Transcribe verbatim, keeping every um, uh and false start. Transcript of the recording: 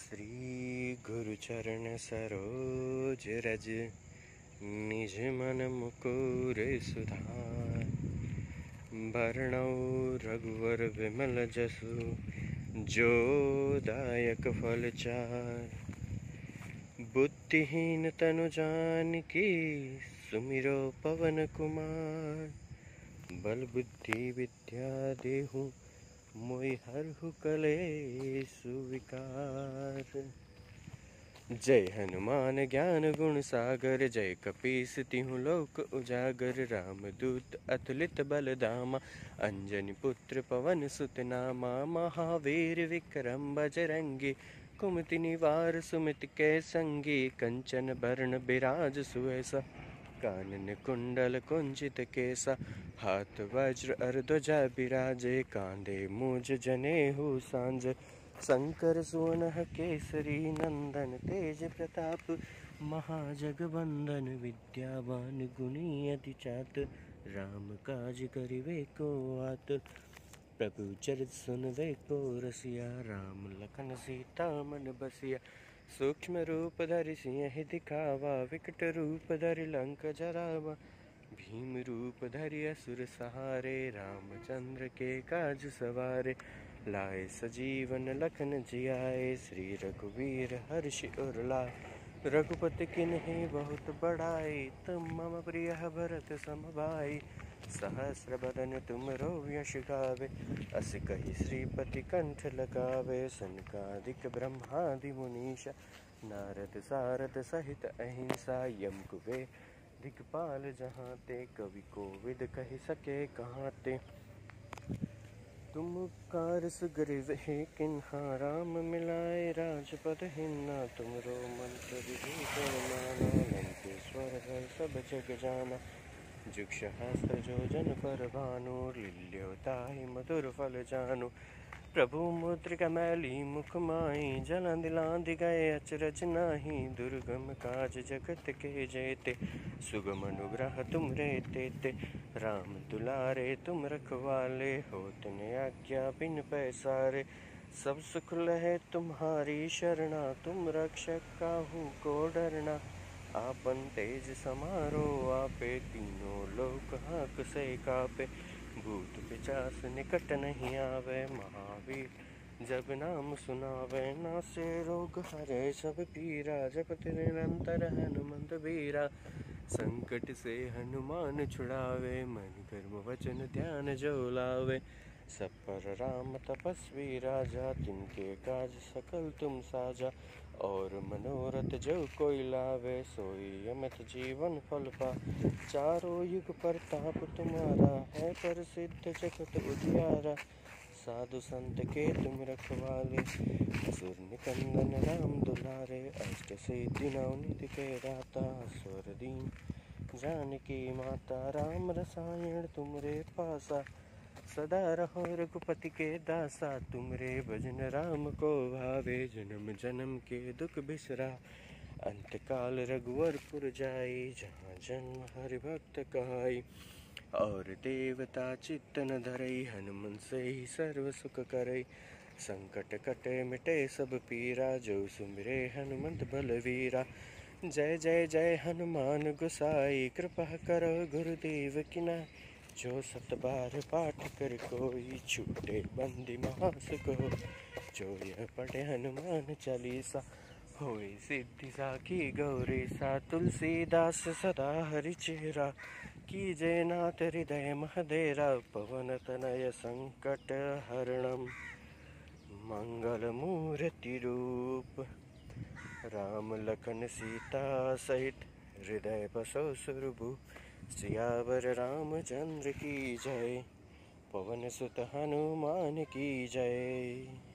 श्री गुरु चरण सरोज रज, निज मन मुकुर सुधार। बरनौ रघुवर विमल जसु, जो दायक फल चार। बुद्धिहीन तनु जानिके, सुमिरो पवन कुमार। बल बुद्धि विद्या देहु, मोहि हरहु कलेशु विकार। जय हनुमान ज्ञान गुण सागर, जय कपीस तिहु लोक उजागर। रामदूत अतुलित बल धामा, अंजनी पुत्र पवन सुत नामा। महावीर विक्रम बजरंगी, कुमति निवार सुमति के संगी। कंचन बरन बिराज सुएसा, कानन कुंडल कुंचित केसा। हाथ वज्र और ध्वजा बिराजे, कांधे मूज जनेहु सांझ। शंकर सुवन केसरी नंदन, तेज प्रताप महाजगवंदन। विद्यावान गुणी अति चात, राम काज करिवे को आतुर। प्रभु चरित सुनवे को रसिया, राम लखन सीता मन बसिया। सूक्ष्म रूप धरि सिंह दिखावा, विकट रूप धरि लंक जरावा। भीम रूप धरि असुर सहारे, रामचंद्र के काज सवारे। लाए सजीवन लखन जियाए, श्री रघुवीर हर्षि उर लाए। रघुपति किन्हीं बहुत बड़ाई, तुम मम प्रिय भरत सम भाई। सहस्र बदन तुमरो यश गावे, अस कहि श्रीपति कंठ लगावे। सनकादिक ब्रह्मादि मुनीषा, नारद सारद सहित अहिंसा। यम कुबेर दिक्पाल जहाँ ते, कवि कोविद कहि सके कहाँ ते। तुम उपकार सुग्रीव ही किन्हा, राम मिलाए राजपद हिन्ना। तुमरो मंत्र विभीषण माना, लंकेश्वर है सब जग जाना। जुग सहस्त्र जो जन पर भानु, लील्यो ताहि मधुर फल जानु। प्रभु मुद्रिका मैली मुख माही, जलन दिलांधि गए अचरज नाही। दुर्गम काज जगत के जेते, सुगम अनुग्रह तुम रे तेते। राम दुलारे तुम रखवाले, होत न आज्ञा बिन पैसारे। सब सुख लहे तुम्हारी शरणा, तुम रक्षक काहू को डरना। आपन तेज समारो आपे, तीनों लोक हाक से कापे। भूत पिशाच निकट नहीं आवे, महावीर जब नाम सुनावे। नासे रोग हरे सब पीरा, जपत निरंतर हनुमंत बीरा। संकट से हनुमान छुड़ावे, मन कर्म वचन ध्यान जो लावे। सब पर राम तपस्वी राजा, तिनके काज सकल तुम साजा। और मनोरथ जो कोई लावे, सोई अमित जीवन फल पा। चारों युग प्रताप तुम्हारा, है प्रसिद्ध जगत उजियारा। साधु संत के तुम रखवाले, असुर निकंदन राम दुलारे। अष्ट सिद्धि नौ निधि के दाता, स्वर दीन जानकी माता। राम रसायन तुमरे पासा, सदा रहो रघुपति के दासा। तुमरे भजन राम को भावे, जन्म जन्म के दुख बिसरा। अंत काल रघुवरपुर जाई, जहाँ जन्म हरि भक्त कहाई। और देवता चित्त न धरई, हनुमन से ही सर्व सुख करई। संकट कटे मिटे सब पीरा, जो सुमिरे हनुमंत बलवीरा। जय जय जय हनुमान गोसाई, कृपा करो गुरुदेव की नाई। जो सत बार पाठ कर कोई, छूटे बंदी महासुख हो। जो यह पढ़े हनुमान चालीसा, होए सिद्धि साखी गौरी सा। तुलसीदास सदा हरि चेरा, कीजय नाथ हृदय महदेरा। पवन तनय संकट हरणम, मंगल मूर्ति रूप। राम लखन सीता सहित, हृदय बसो सुरभूप। सियावर रामचंद्र की जय, पवन सुत हनुमान की जय।